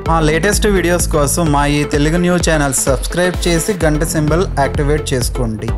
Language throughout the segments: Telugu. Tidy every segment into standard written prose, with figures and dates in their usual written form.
మా లేటెస్ట్ వీడియోస్ కోసం మా ఈ తెలుగు న్యూస్ ఛానల్ సబ్స్క్రైబ్ చేసి గంట సింబల్ యాక్టివేట్ చేసుకోండి.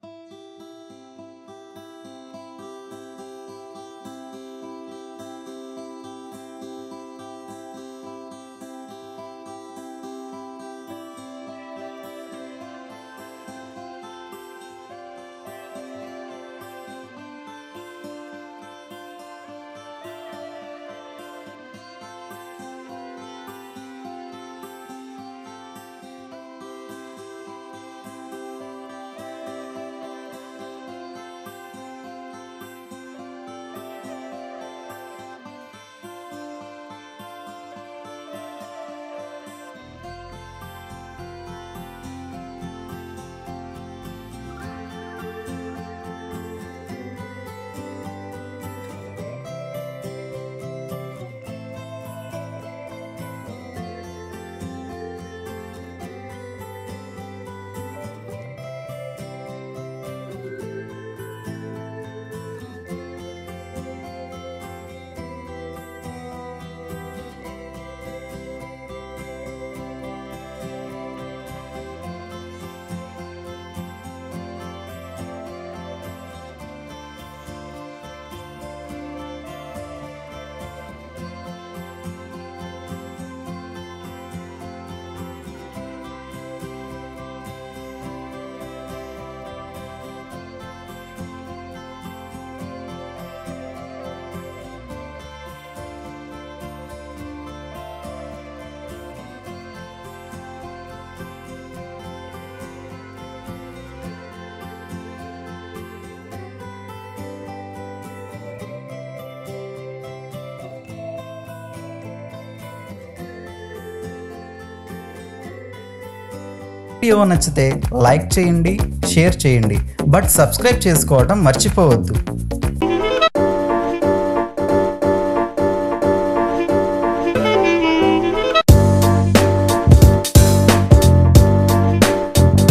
వీడియో నచ్చితే లైక్ చేయండి, షేర్ చేయండి, బట్ సబ్స్క్రైబ్ చేసుకోవడం మర్చిపోవద్దు.